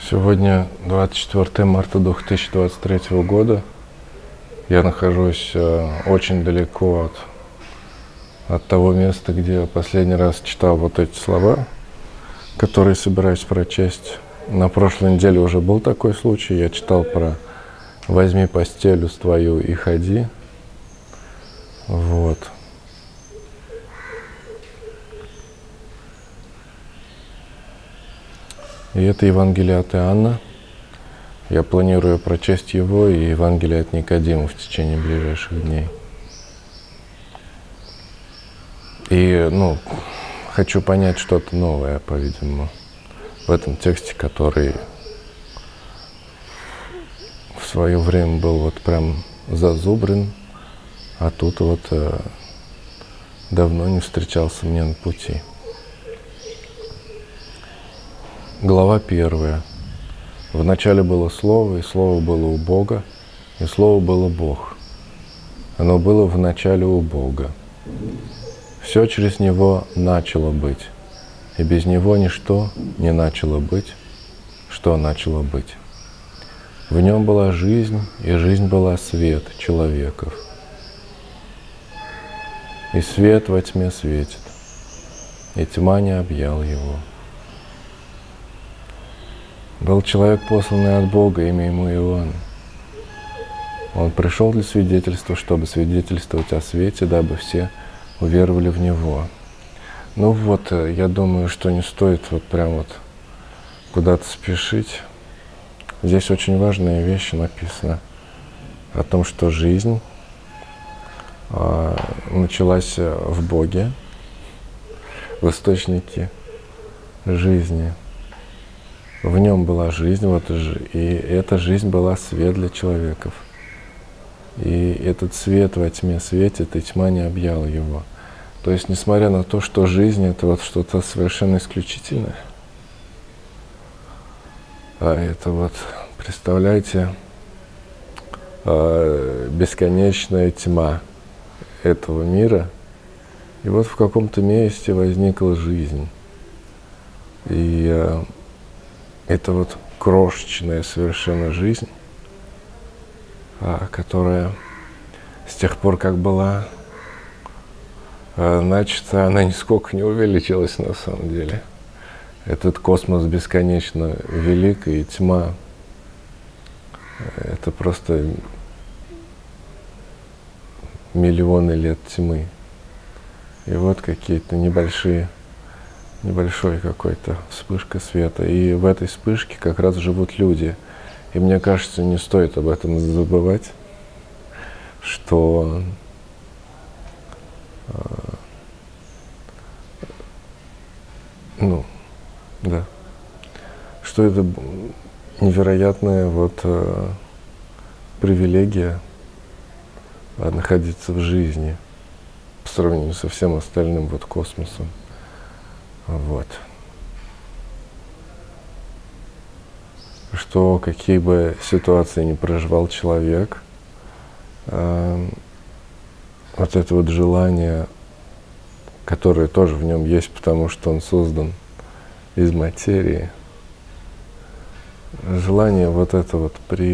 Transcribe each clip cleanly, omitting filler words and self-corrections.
Сегодня 24 марта 2023 года. Я нахожусь очень далеко от того места, где я последний раз читал вот эти слова, которые собираюсь прочесть. На прошлой неделе уже был такой случай. Я читал про «возьми постелю твою и ходи». Вот. И это Евангелие от Иоанна. Я планирую прочесть его и Евангелие от Никодима в течение ближайших дней. И, хочу понять что-то новое, по-видимому, в этом тексте, который в свое время был вот прям зазубрен, а тут вот давно не встречался мне на пути. Глава 1. Вначале было Слово, и Слово было у Бога, и Слово было Бог. Оно было в начале у Бога. Все через Него начало быть, и без Него ничто не начало быть, что начало быть. В Нем была жизнь, и жизнь была свет человеков. И свет во тьме светит, и тьма не объял его. Был человек, посланный от Бога, имя ему Иоанн. Он пришел для свидетельства, чтобы свидетельствовать о свете, дабы все уверовали в него. Ну вот, я думаю, что не стоит вот прям вот куда-то спешить. Здесь очень важные вещи написаны о том, что жизнь началась в Боге, в источнике жизни. В Нем была жизнь, и эта жизнь была свет для человеков. И этот свет во тьме светит, и тьма не объяла его. То есть, несмотря на то, что жизнь — это вот что-то совершенно исключительное, а это вот, представляете, бесконечная тьма этого мира, и вот в каком-то месте возникла жизнь. И это вот крошечная совершенно жизнь, которая с тех пор, как была начата, она нисколько не увеличилась на самом деле. Этот космос бесконечно велик, и тьма — это просто миллионы лет тьмы. И вот какие-то небольшой какой-то вспышка света. И в этой вспышке как раз живут люди. И мне кажется, не стоит об этом забывать, что что это невероятная вот привилегия находиться в жизни по сравнению со всем остальным вот космосом. Вот. Что какие бы ситуации ни проживал человек, вот это вот желание, которое тоже в нем есть, потому что он создан из материи, желание вот это вот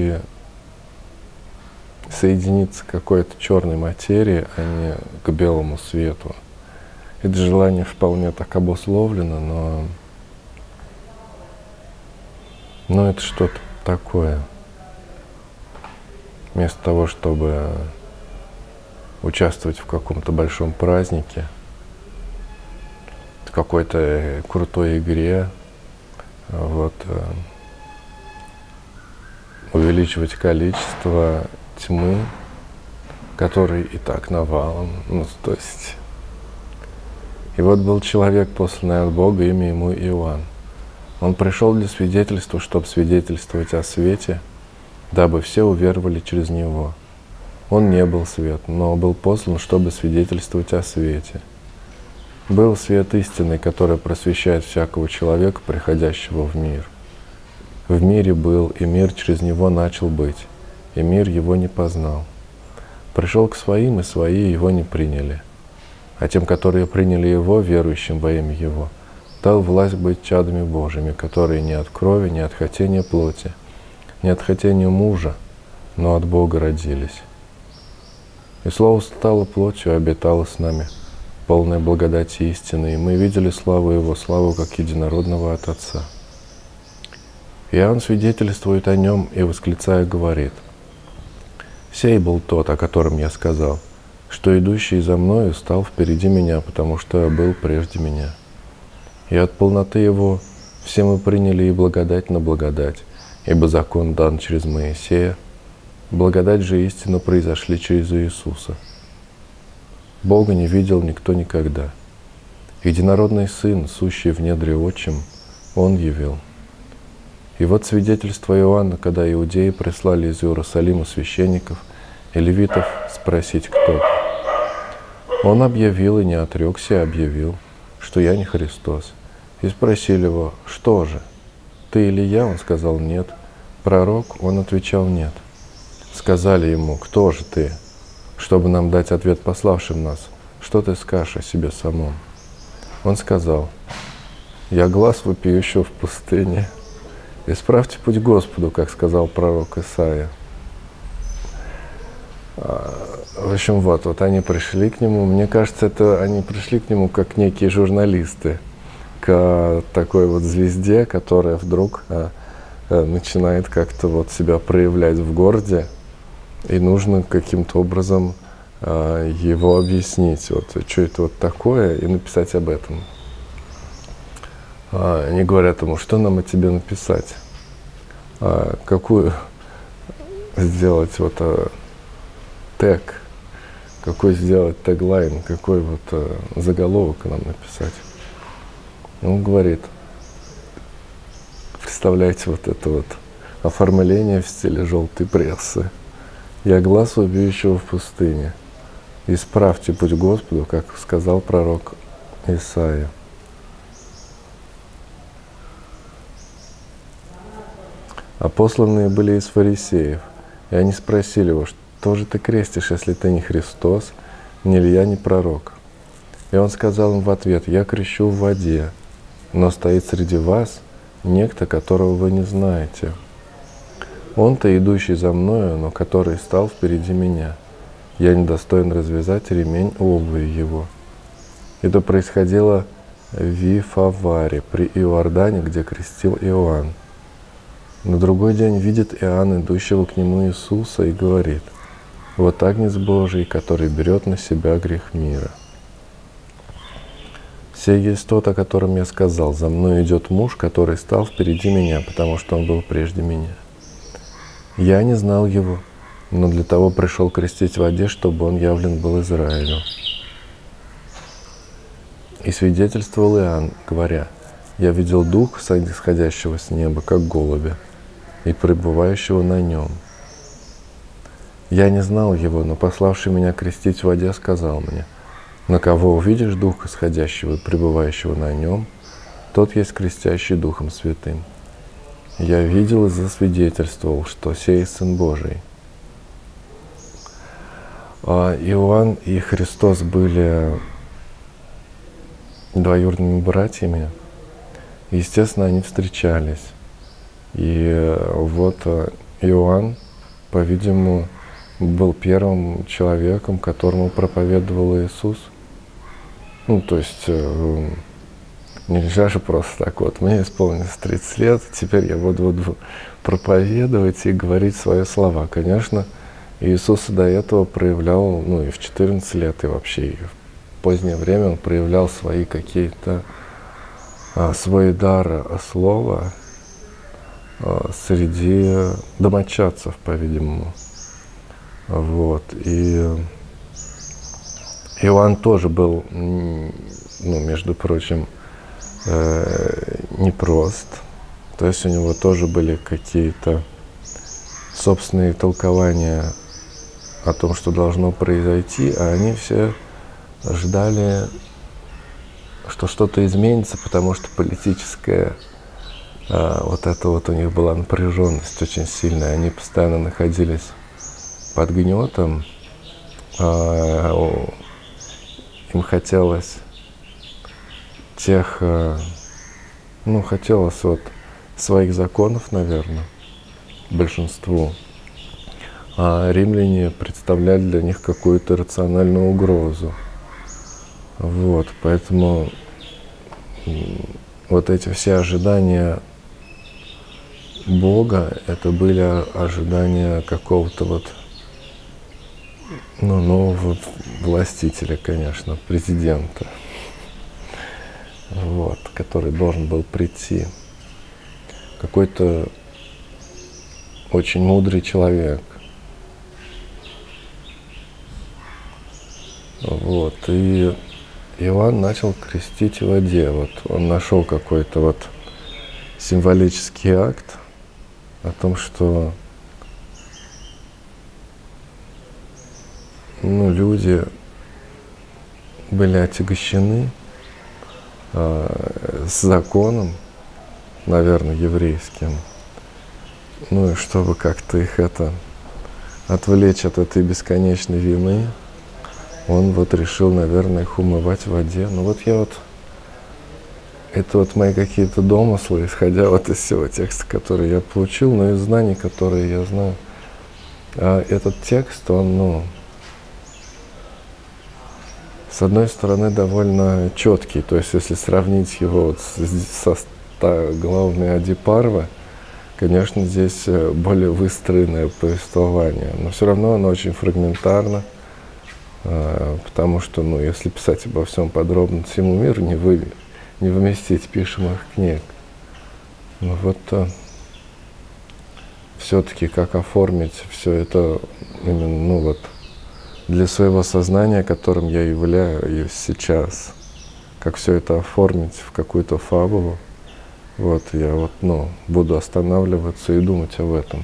соединиться к какой-то черной материи, а не к белому свету. Это желание вполне так обусловлено, но это что-то такое. Вместо того, чтобы участвовать в каком-то большом празднике, в какой-то крутой игре, увеличивать количество тьмы, которой и так навалом. То есть. И вот был человек, посланный от Бога, имя ему Иоанн. Он пришел для свидетельства, чтобы свидетельствовать о свете, дабы все уверовали через него. Он не был свет, но был послан, чтобы свидетельствовать о свете. Был свет истинный, который просвещает всякого человека, приходящего в мир. В мире был, и мир через него начал быть, и мир его не познал. Пришел к своим, и свои его не приняли. А тем, которые приняли его, верующим во имя его, дал власть быть чадами Божьими, которые не от крови, не от хотения плоти, не от хотения мужа, но от Бога родились. И Слово стало плотью и обитало с нами, полной благодати и истины, и мы видели славу Его, славу как единородного от Отца. Иоанн свидетельствует о Нем и, восклицая, говорит: «Сей был тот, о котором я сказал, что идущий за мною стал впереди меня, потому что был прежде меня. И от полноты Его все мы приняли и благодать на благодать, ибо закон дан через Моисея, благодать же и истина произошли через Иисуса. Бога не видел никто никогда. Единородный Сын, сущий в недре Отчим, Он явил». И вот свидетельство Иоанна, когда иудеи прислали из Иерусалима священников и левитов спросить, кто ты. Он объявил и не отрекся, объявил, что я не Христос. И спросили его: что же, ты Илия? Он сказал: нет. Пророк? Он отвечал: нет. Сказали ему: кто же ты, чтобы нам дать ответ пославшим нас? Что ты скажешь о себе самом? Он сказал: я глас вопиющего в пустыне. Исправьте путь Господу, как сказал пророк Исаия. В общем, вот они пришли к нему. Мне кажется, это они пришли к нему как некие журналисты к такой вот звезде, которая вдруг начинает как-то вот себя проявлять в городе, и нужно каким-то образом его объяснить, вот, что это вот такое, и написать об этом. Они говорят ему: что нам о тебе написать? Какую сделать вот тег, какой сделать теглайн, какой вот заголовок нам написать? Он говорит: представляете, вот это вот оформление в стиле желтой прессы. Я глас вопиющего в пустыне. Исправьте путь Господу, как сказал пророк Исаия. А посланные были из фарисеев, и они спросили его: что же ты крестишь, если ты не Христос, ни Илья, ни пророк? И он сказал им в ответ: я крещу в воде, но стоит среди вас некто, которого вы не знаете. Он-то идущий за мною, но который стал впереди меня. Я недостоин развязать ремень обуви его. Это происходило в Вифаваре, при Иордане, где крестил Иоанн. На другой день видит Иоанн идущего к нему Иисуса и говорит: вот Агнец Божий, который берет на себя грех мира. Сей есть тот, о котором я сказал: за мной идет муж, который стал впереди меня, потому что он был прежде меня. Я не знал его, но для того пришел крестить в воде, чтобы он явлен был Израилю. И свидетельствовал Иоанн, говоря: я видел Духа, сходящего с неба, как голубя, и пребывающего на нем. Я не знал его, но пославший меня крестить в воде сказал мне: на кого увидишь Духа сходящего и пребывающего на нем, тот есть крестящий Духом Святым. Я видел и засвидетельствовал, что сей Сын Божий. Иоанн и Христос были двоюродными братьями. Естественно, они встречались. И вот Иоанн, по-видимому, был первым человеком, которому проповедовал Иисус. Ну, то есть нельзя же просто так вот: мне исполнилось 30 лет, теперь я буду проповедовать и говорить свои слова. Конечно, Иисус до этого проявлял, ну и в 14 лет, и вообще и в позднее время он проявлял свои какие-то, свой дар слова среди домочадцев, по-видимому. Вот. И Иоанн тоже был, ну, между прочим, непрост. То есть у него тоже были какие-то собственные толкования о том, что должно произойти, а они все ждали, что что-то изменится, потому что политическая вот это вот у них была напряженность очень сильная. Они постоянно находились под гнетом. Им хотелось тех ну, хотелось вот своих законов, наверное, большинству. А римляне представляли для них какую-то рациональную угрозу. Вот, поэтому вот эти все ожидания Бога, это были ожидания какого-то вот, ну, нового властителя, конечно, президента, вот, который должен был прийти. Какой-то очень мудрый человек. Вот, и Иоанн начал крестить в воде. Вот он нашел какой-то вот символический акт о том, что ну, люди были отягощены с законом, наверное, еврейским. Ну и чтобы как-то их отвлечь от этой бесконечной вины, он вот решил, наверное, их умывать в воде. Ну вот это вот мои какие-то домыслы, исходя вот из всего текста, который я получил, но из знаний, которые я знаю. А этот текст, он, ну, с одной стороны, довольно четкий. То есть, если сравнить его вот со 100 главами Адипарвы, конечно, здесь более выстроенное повествование. Но все равно оно очень фрагментарно. Потому что, ну, если писать обо всем подробно, всему миру не вместить пишемых книг. Но вот все-таки как оформить все это именно, ну, вот, для своего сознания, которым я являюсь сейчас, как все это оформить в какую-то фабулу, вот, я вот, ну, буду останавливаться и думать об этом.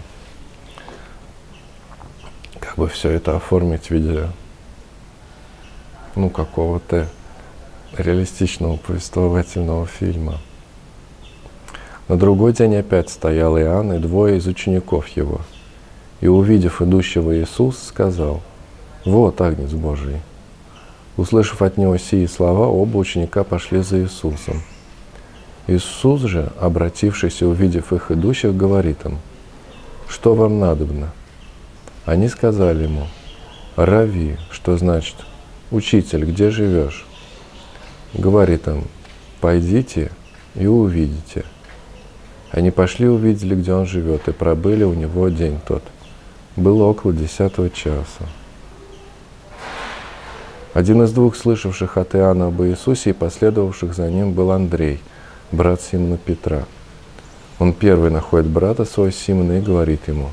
Как бы все это оформить в виде, ну, какого-то реалистичного повествовательного фильма. На другой день опять стоял Иоанн и двое из учеников его. И, увидев идущего Иисуса, сказал: «Вот Агнец Божий». Услышав от него сии слова, оба ученика пошли за Иисусом. Иисус же, обратившись и увидев их идущих, говорит им: «Что вам надобно?» Они сказали ему: «Рави», что значит «Учитель, где живешь?» Говорит им: «Пойдите и увидите». Они пошли, увидели, где он живет, и пробыли у него день тот. Было около 10 часа. Один из двух слышавших от Иоанна об Иисусе и последовавших за ним был Андрей, брат Симона Петра. Он первый находит брата своего Симона и говорит ему: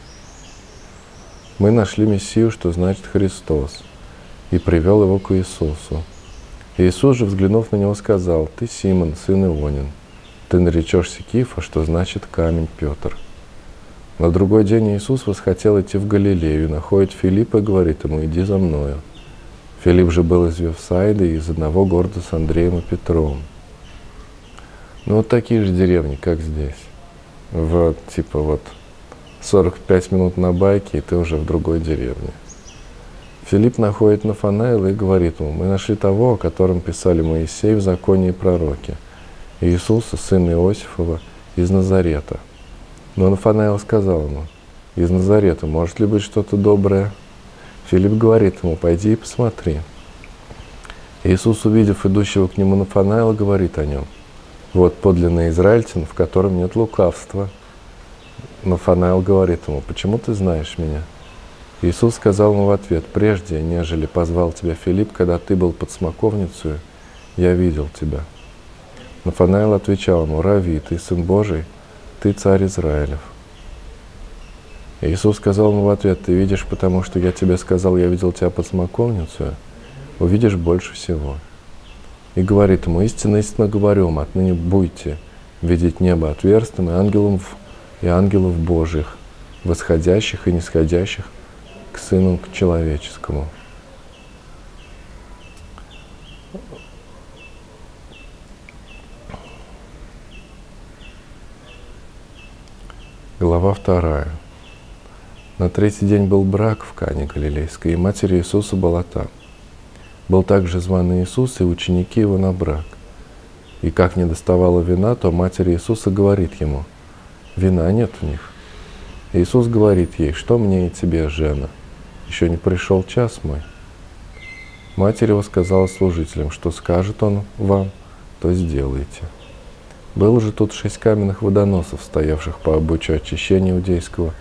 «Мы нашли Мессию, что значит Христос», и привел его к Иисусу. Иисус же, взглянув на него, сказал: «Ты Симон, сын Ионин, ты наречешься Кифа, что значит камень Петр». На другой день Иисус восхотел идти в Галилею, находит Филиппа и говорит ему: «Иди за мною». Филипп же был из Вифсаиды, из одного города с Андреем и Петром. Ну вот такие же деревни, как здесь. Вот, типа вот 45 минут на байке, и ты уже в другой деревне. Филипп находит Нафанаила и говорит ему: «Мы нашли того, о котором писали Моисей в законе и пророки, Иисуса, сына Иосифова, из Назарета». Но Нафанаил сказал ему: «Из Назарета может ли быть что-то доброе?» Филипп говорит ему: «Пойди и посмотри». Иисус, увидев идущего к нему Нафанаила, говорит о нем: «Вот подлинный израильтянин, в котором нет лукавства». Нафанаил говорит ему: «Почему ты знаешь меня?» Иисус сказал ему в ответ: «Прежде, нежели позвал тебя Филипп, когда ты был под смоковницей, я видел тебя». Нафанаил отвечал ему: «Рави, ты сын Божий, ты царь Израилев». Иисус сказал ему в ответ: «Ты видишь, потому что я тебе сказал, я видел тебя под смоковницей, увидишь больше всего». И говорит ему: «Истинно, истинно говорю вам, отныне будете видеть небо отверстым и ангелов Божьих, восходящих и нисходящих к Сыну Человеческому». Глава 2. На третий день был брак в Кане Галилейской, и матерь Иисуса была там. Был также зван Иисус и ученики его на брак. И как не доставало вина, то матерь Иисуса говорит ему: «Вина нет в них». Иисус говорит ей: «Что мне и тебе, жена? Еще не пришел час мой». Матерь его сказала служителям: «Что скажет он вам, то сделайте». Было же тут 6 каменных водоносов, стоявших по обычаю очищения иудейского,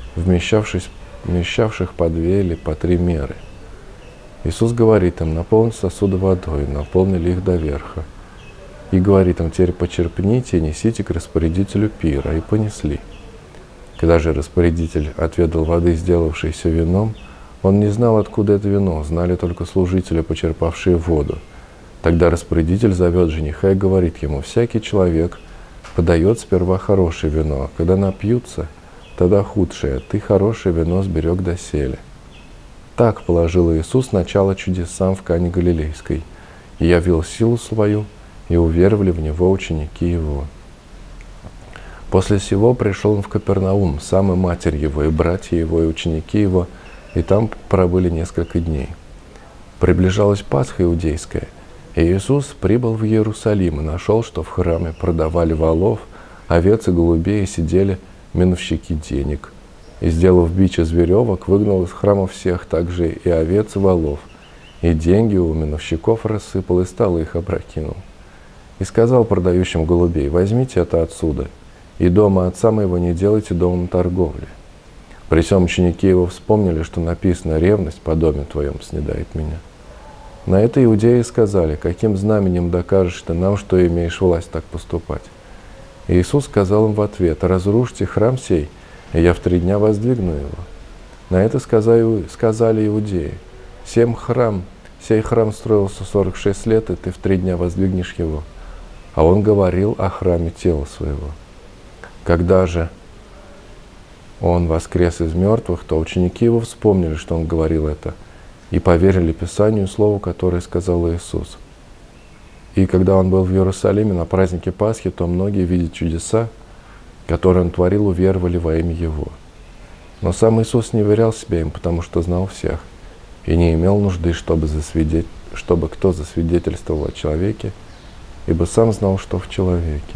вмещавших по 2 или по 3 меры. Иисус говорит им: «Наполните сосуды водой», наполнили их до верха. И говорит им: «Теперь почерпните и несите к распорядителю пира». И понесли. Когда же распорядитель отведал воды, сделавшейся вином, он не знал, откуда это вино, знали только служители, почерпавшие воду. Тогда распорядитель зовет жениха и говорит ему: «Всякий человек подает сперва хорошее вино, а когда напьются, тогда худшее. Ты хорошее вино сберег доселе». Так положил Иисус начало чудесам в Кане Галилейской, и явил силу свою, и уверовали в Него ученики Его. После сего пришел он в Капернаум, сам и матерь Его, и братья Его, и ученики Его, и там пробыли несколько дней. Приближалась Пасха иудейская, и Иисус прибыл в Иерусалим и нашел, что в храме продавали волов, овец и голубей, и сидели миновщики денег. И, сделав бич из веревок, выгнал из храма всех, также и овец и волов, и деньги у миновщиков рассыпал, и стало их опрокинул. И сказал продающим голубей: «Возьмите это отсюда, и дома отца моего не делайте домом торговли». При всем ученики его вспомнили, что написано: «Ревность по доме твоем снедает меня». На это иудеи сказали: «Каким знаменем докажешь ты нам, что имеешь власть так поступать?» И Иисус сказал им в ответ: «Разрушьте храм сей, и я в 3 дня воздвигну его». На это сказали иудеи: «Сей храм строился 46 лет, и ты в 3 дня воздвигнешь его». А он говорил о храме тела своего. Когда же он воскрес из мертвых, то ученики его вспомнили, что он говорил это, и поверили Писанию, слову, которое сказал Иисус. И когда он был в Иерусалиме на празднике Пасхи, то многие, видя чудеса, которые он творил, уверовали во имя Его. Но сам Иисус не верял себя им, потому что знал всех, и не имел нужды, чтобы кто засвидетельствовал о человеке, ибо сам знал, что в человеке.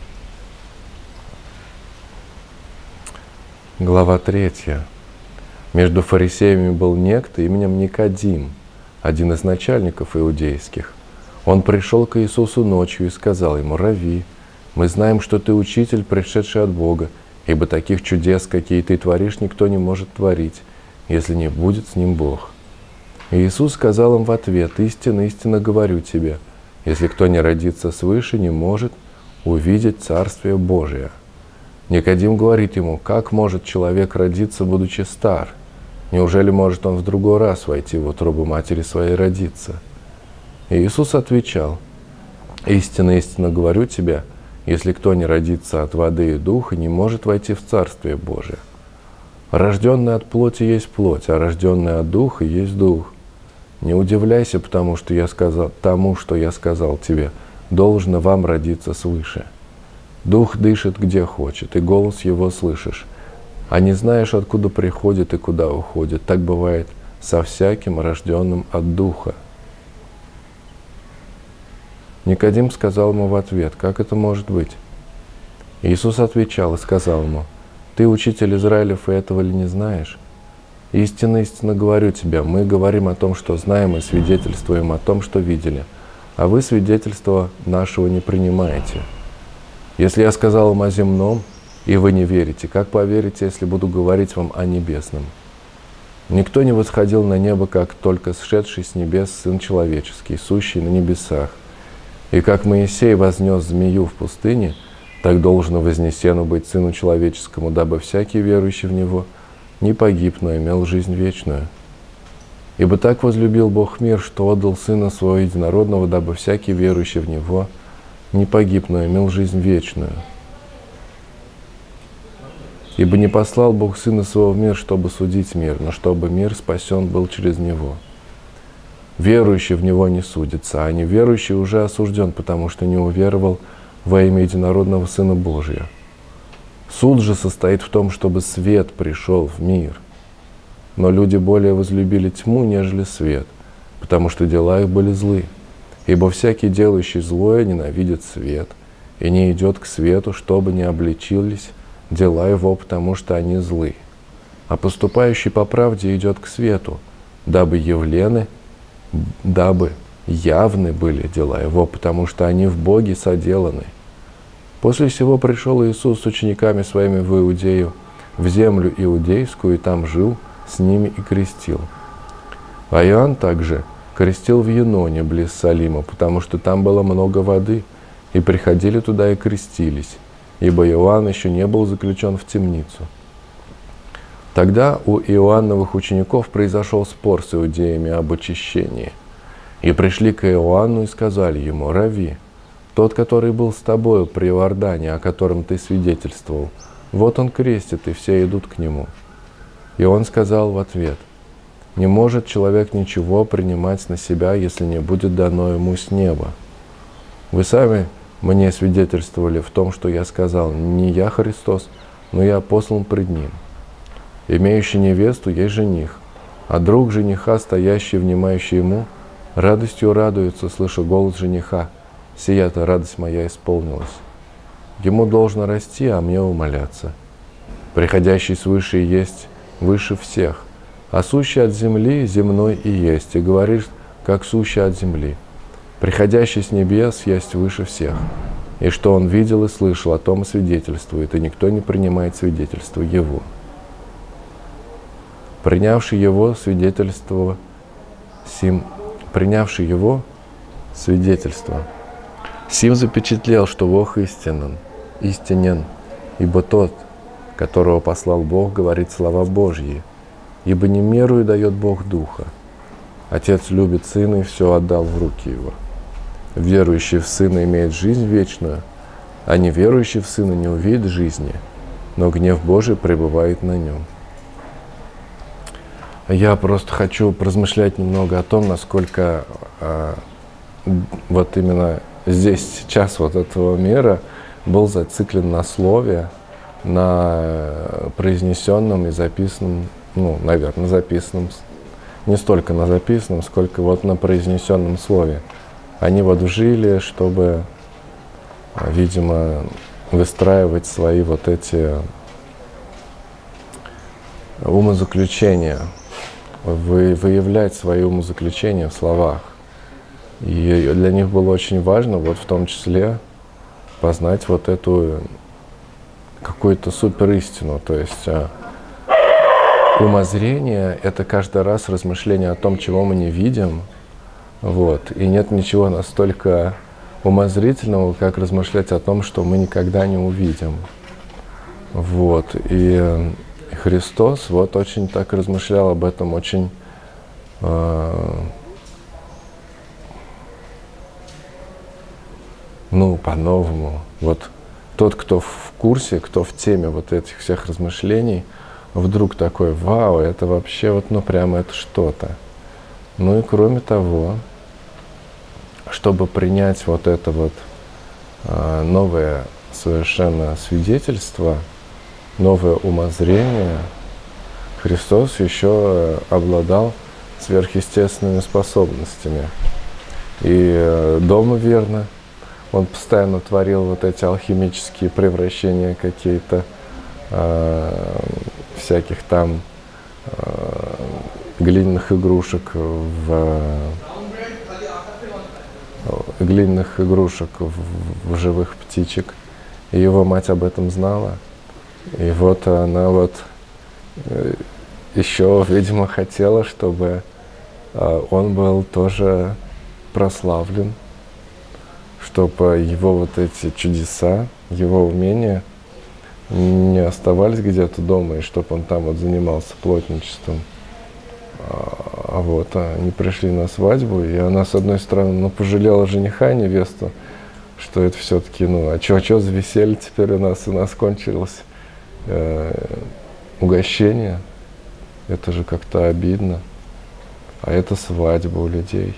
Глава 3. Между фарисеями был некто именем Никодим, один из начальников иудейских. Он пришел к Иисусу ночью и сказал ему: «Рави, мы знаем, что ты учитель, пришедший от Бога, ибо таких чудес, какие ты творишь, никто не может творить, если не будет с ним Бог». И Иисус сказал им в ответ: «Истинно, истинно говорю тебе, если кто не родится свыше, не может увидеть Царствие Божие». Никодим говорит ему: «Как может человек родиться, будучи стар? Неужели может он в другой раз войти в утробу матери своей и родиться?» И Иисус отвечал: «Истинно, истинно говорю тебе, если кто не родится от воды и духа, не может войти в Царствие Божие. Рожденный от плоти есть плоть, а рожденный от духа есть дух. Не удивляйся тому, что я сказал тебе, должно вам родиться свыше. Дух дышит где хочет, и голос его слышишь, а не знаешь, откуда приходит и куда уходит. Так бывает со всяким, рожденным от духа». Никодим сказал ему в ответ: «Как это может быть?» Иисус отвечал и сказал ему: «Ты, учитель Израилев, и этого ли не знаешь? Истинно, истинно говорю тебе, мы говорим о том, что знаем, и свидетельствуем о том, что видели, а вы свидетельства нашего не принимаете. Если я сказал вам о земном, и вы не верите, как поверите, если буду говорить вам о небесном? Никто не восходил на небо, как только сшедший с небес Сын Человеческий, сущий на небесах. И как Моисей вознес змею в пустыне, так должно вознесено быть Сыну Человеческому, дабы всякий верующий в Него не погиб, но имел жизнь вечную. Ибо так возлюбил Бог мир, что отдал Сына Своего Единородного, дабы всякий верующий в Него не погиб, но имел жизнь вечную. Ибо не послал Бог Сына Своего в мир, чтобы судить мир, но чтобы мир спасен был через Него. Верующий в Него не судится, а неверующий уже осужден, потому что не уверовал во имя Единородного Сына Божия. Суд же состоит в том, чтобы свет пришел в мир. Но люди более возлюбили тьму, нежели свет, потому что дела их были злы. Ибо всякий, делающий злое, ненавидит свет, и не идет к свету, чтобы не обличились дела его, потому что они злы. А поступающий по правде идет к свету, дабы явны были дела его, потому что они в Боге соделаны. После сего пришел Иисус с учениками своими в Иудею, в землю иудейскую, и там жил с ними и крестил. А Иоанн также крестил в Еноне, близ Салима, потому что там было много воды, и приходили туда и крестились, ибо Иоанн еще не был заключен в темницу. Тогда у Иоанновых учеников произошел спор с иудеями об очищении. И пришли к Иоанну и сказали ему: «Рави, тот, который был с тобою при Иордане, о котором ты свидетельствовал, вот он крестит, и все идут к нему». И он сказал в ответ: «Не может человек ничего принимать на себя, если не будет дано ему с неба. Вы сами мне свидетельствовали в том, что я сказал: не я Христос, но я послан пред ним. Имеющий невесту есть жених, а друг жениха, стоящий, внимающий ему, радостью радуется, слыша голос жениха: сия-то радость моя исполнилась. Ему должно расти, а мне умоляться. Приходящий свыше есть выше всех, а сущий от земли земной и есть, и говорит, как сущий от земли. Приходящий с небес есть выше всех. И что он видел и слышал, о том и свидетельствует, и никто не принимает свидетельство его. Принявший его свидетельство, сим запечатлел, что Бог истинен, ибо тот, которого послал Бог, говорит слова Божьи, ибо не меру и дает Бог Духа. Отец любит Сына и все отдал в руки Его. Верующий в Сына имеет жизнь вечную, а неверующий в Сына не увидит жизни, но гнев Божий пребывает на нем. Я просто хочу поразмышлять немного о том, насколько вот именно здесь сейчас вот этого мира был зациклен на слове, на произнесенном и записанном, наверное, записанном, не столько на записанном, сколько вот на произнесенном слове. Они вот жили, чтобы, видимо, выстраивать свои вот эти умозаключения, выявлять свои умозаключения в словах. И для них было очень важно, вот в том числе, познать вот эту какую-то суперистину. То есть умозрение — это каждый раз размышление о том, чего мы не видим. Вот. И нет ничего настолько умозрительного, как размышлять о том, что мы никогда не увидим. Вот. И Христос вот очень так размышлял об этом, очень по-новому. Вот тот, кто в курсе, кто в теме вот этих всех размышлений, вдруг такой: вау, это вообще вот, прямо это что-то. Ну и кроме того, чтобы принять вот это вот новое совершенно свидетельство, новое умозрение, Христос еще обладал сверхъестественными способностями. И дома верно, он постоянно творил вот эти алхимические превращения какие-то, всяких там глиняных игрушек в живых птичек. И его мать об этом знала. И вот она вот еще, видимо, хотела, чтобы он был тоже прославлен, чтобы его вот эти чудеса, его умения не оставались где-то дома, и чтобы он там вот занимался плотничеством. А вот они пришли на свадьбу, и она, с одной стороны, пожалела жениха и невесту, что это все-таки, а что за веселье теперь у нас кончилось угощение, это же как-то обидно, а это свадьба у людей.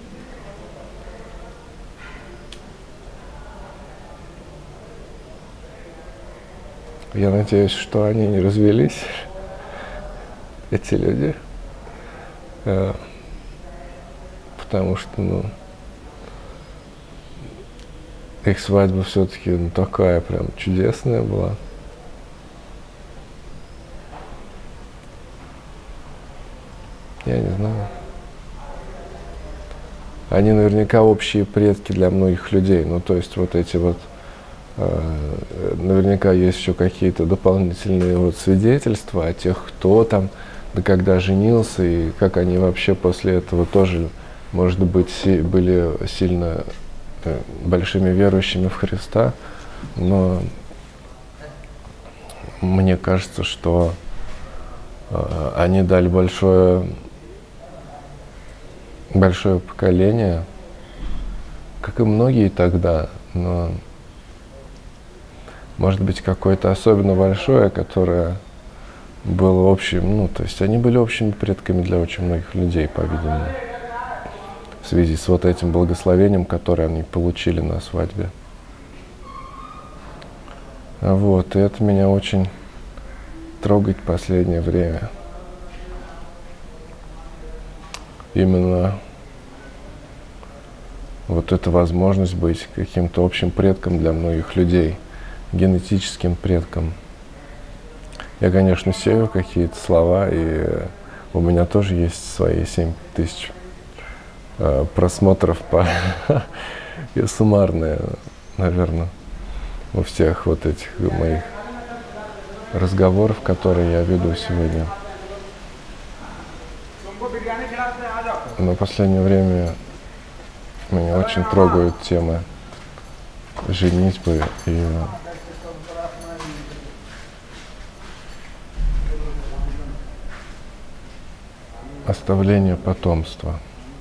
Я надеюсь, что они не развелись, эти люди, потому что, их свадьба все-таки такая прям чудесная была. Я не знаю. Они наверняка общие предки для многих людей. Ну, то есть вот эти вот, наверняка есть еще какие-то дополнительные вот свидетельства о тех, кто там, да когда женился, и как они вообще после этого тоже, может быть, были сильно большими верующими в Христа. Но мне кажется, что они дали большое поколение, как и многие тогда, но, может быть, какое-то особенно большое, которое было общим, ну, то есть они были общими предками для очень многих людей, по-видимому, в связи с вот этим благословением, которое они получили на свадьбе. Вот, и это меня очень трогает в последнее время. Именно вот эта возможность быть каким-то общим предком для многих людей, генетическим предком. Я, конечно, сею какие-то слова, и у меня тоже есть свои 7000 просмотров и суммарные, наверное, у всех вот этих моих разговоров, которые я веду сегодня. Но в последнее время меня очень трогают темы женитьбы и оставления потомства.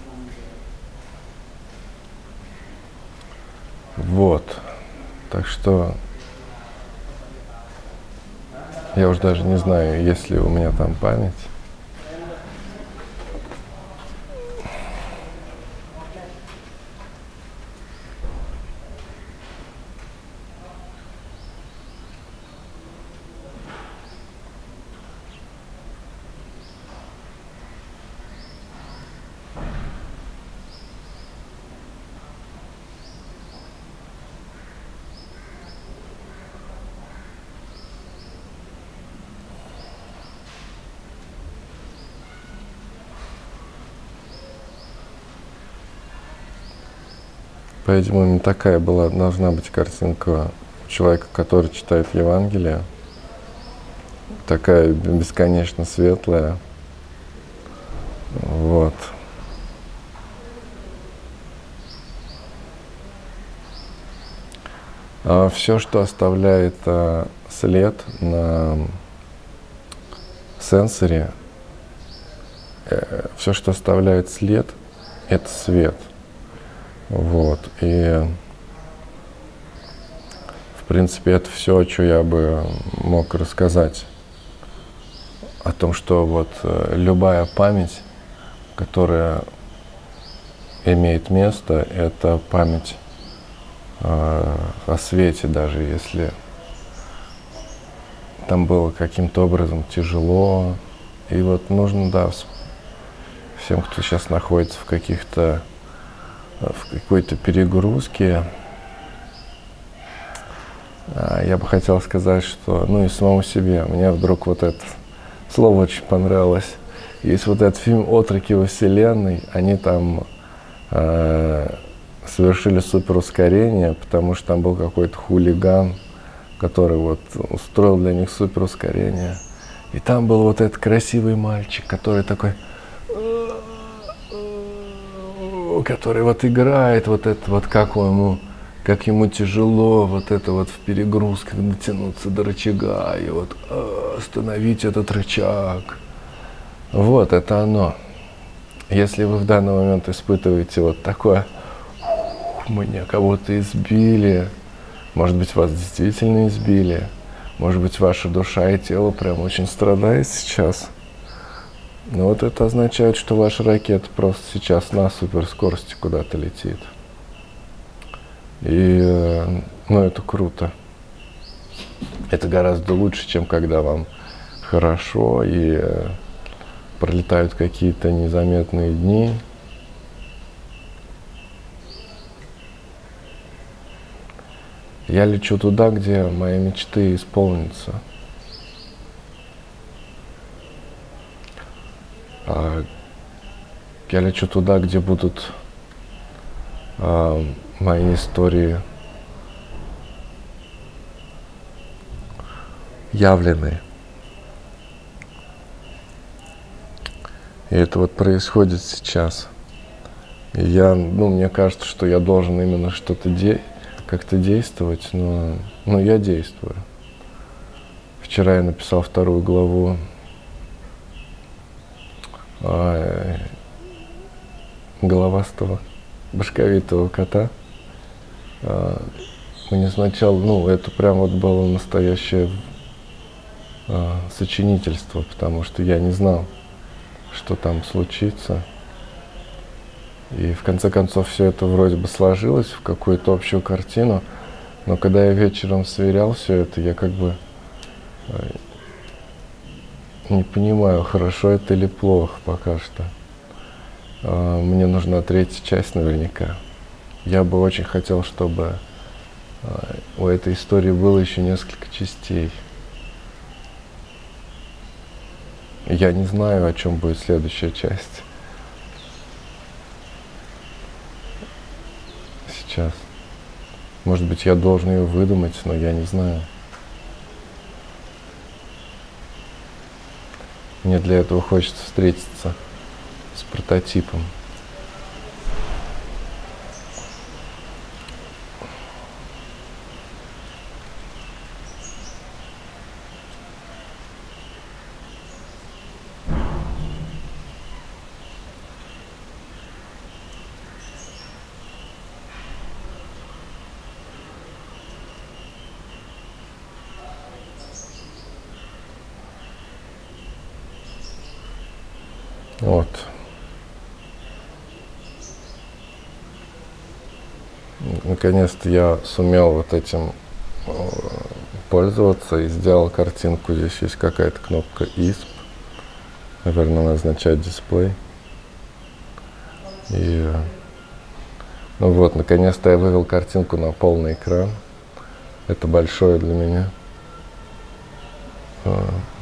Вот. Так что я уже даже не знаю, есть ли у меня там память. По-видимому, такая должна быть картинка у человека, который читает Евангелие. Такая бесконечно светлая. Вот. А все, что оставляет след на сенсоре, все, что оставляет след, это свет. Вот. И в принципе это все, что я бы мог рассказать о том, что вот любая память, которая имеет место, это память о свете, даже если там было каким-то образом тяжело. И вот нужно, да, всем, кто сейчас находится в какой-то перегрузке, я бы хотел сказать, что, ну и самому себе, мне вдруг вот это слово очень понравилось. Есть вот этот фильм «Отроки во вселенной», они там совершили суперускорение, потому что там был какой-то хулиган, который вот устроил для них суперускорение. И там был вот этот красивый мальчик, который такой, который вот играет, вот это вот, как ему тяжело вот это вот в перегрузках дотянуться до рычага и вот остановить этот рычаг. Вот это оно. Если вы в данный момент испытываете вот такое, меня кого-то избили, может быть, вас действительно избили, может быть, ваша душа и тело прям очень страдает сейчас. Но вот это означает, что ваша ракета просто сейчас на суперскорости куда-то летит. И, ну, это круто. Это гораздо лучше, чем когда вам хорошо и пролетают какие-то незаметные дни. Я лечу туда, где мои мечты исполнятся. Я лечу туда, где будут мои истории явлены. И это вот происходит сейчас. И мне кажется, что я должен именно что-то как-то действовать, но я действую. Вчера я написал 2 главу головастого, башковитого кота. Мне сначала, это прям вот было настоящее сочинительство, потому что я не знал, что там случится. И в конце концов все это вроде бы сложилось в какую-то общую картину, но когда я вечером сверял все это, я как бы не понимаю, хорошо это или плохо пока что. Мне нужна 3-я часть наверняка. Я бы очень хотел, чтобы у этой истории было еще несколько частей. Я не знаю, о чем будет следующая часть. Сейчас. Может быть, я должен ее выдумать, но я не знаю. Мне для этого хочется встретиться с прототипом. Вот. Наконец-то я сумел вот этим пользоваться и сделал картинку. Здесь есть какая-то кнопка ISP. Наверное, она означает дисплей. И наконец-то я вывел картинку на полный экран. Это большое для меня.